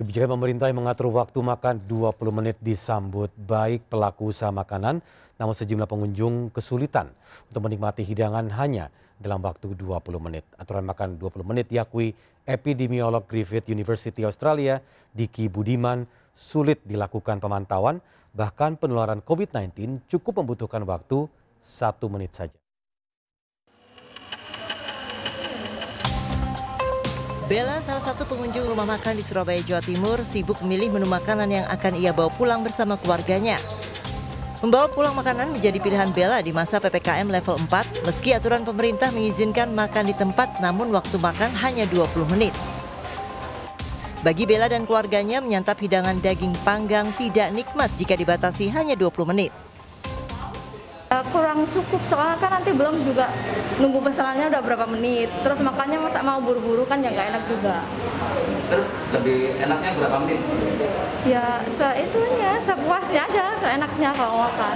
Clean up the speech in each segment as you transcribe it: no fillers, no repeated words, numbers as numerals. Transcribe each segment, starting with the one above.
Kebijakan pemerintah yang mengatur waktu makan 20 menit disambut baik pelaku usaha makanan, namun sejumlah pengunjung kesulitan untuk menikmati hidangan hanya dalam waktu 20 menit. Aturan makan 20 menit diakui epidemiolog Griffith University Australia, Diki Budiman, sulit dilakukan pemantauan, bahkan penularan COVID-19 cukup membutuhkan waktu 1 menit saja. Bella, salah satu pengunjung rumah makan di Surabaya, Jawa Timur, sibuk memilih menu makanan yang akan ia bawa pulang bersama keluarganya. Membawa pulang makanan menjadi pilihan Bella di masa PPKM level 4, meski aturan pemerintah mengizinkan makan di tempat, namun waktu makan hanya 20 menit. Bagi Bella dan keluarganya, menyantap hidangan daging panggang tidak nikmat jika dibatasi hanya 20 menit. Kurang cukup, soalnya kan nanti belum juga nunggu pesanannya udah berapa menit. Terus makannya masa mau buru-buru kan ya nggak enak juga. Terus lebih enaknya berapa menit? Ya sepuasnya aja, seenaknya kalau makan.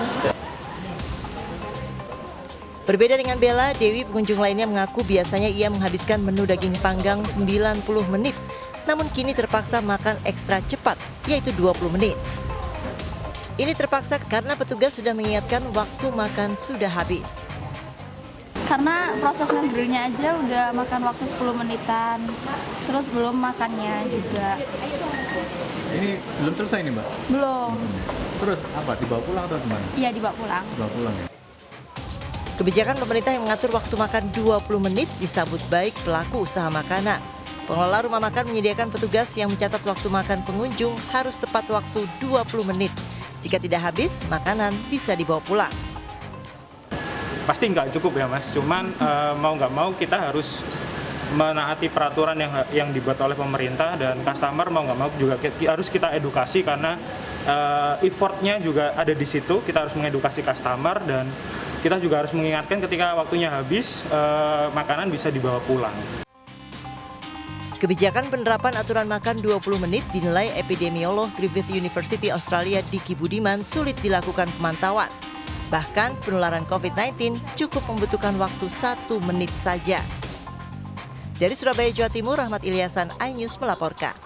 Berbeda dengan Bella, Dewi pengunjung lainnya mengaku biasanya ia menghabiskan menu daging panggang 90 menit. Namun kini terpaksa makan ekstra cepat, yaitu 20 menit. Ini terpaksa karena petugas sudah mengingatkan waktu makan sudah habis. Karena proses ngegrillnya aja udah makan waktu 10 menitan, terus belum makannya juga. Ini belum selesai nih, Mbak? Belum. Terus apa, dibawa pulang atau gimana? Iya, dibawa pulang. Dibawa pulang ya? Kebijakan pemerintah yang mengatur waktu makan 20 menit disambut baik pelaku usaha makanan. Pengelola rumah makan menyediakan petugas yang mencatat waktu makan pengunjung harus tepat waktu 20 menit. Jika tidak habis, makanan bisa dibawa pulang. Pasti nggak cukup ya Mas, cuman mau nggak mau kita harus menaati peraturan yang dibuat oleh pemerintah, dan customer mau nggak mau juga harus kita edukasi karena effortnya juga ada di situ. Kita harus mengedukasi customer dan kita juga harus mengingatkan ketika waktunya habis, makanan bisa dibawa pulang. Kebijakan penerapan aturan makan 20 menit dinilai epidemiolog Griffith University Australia Diki Budiman sulit dilakukan pemantauan. Bahkan penularan COVID-19 cukup membutuhkan waktu 1 menit saja. Dari Surabaya, Jawa Timur, Rahmat Ilyasan, iNews melaporkan.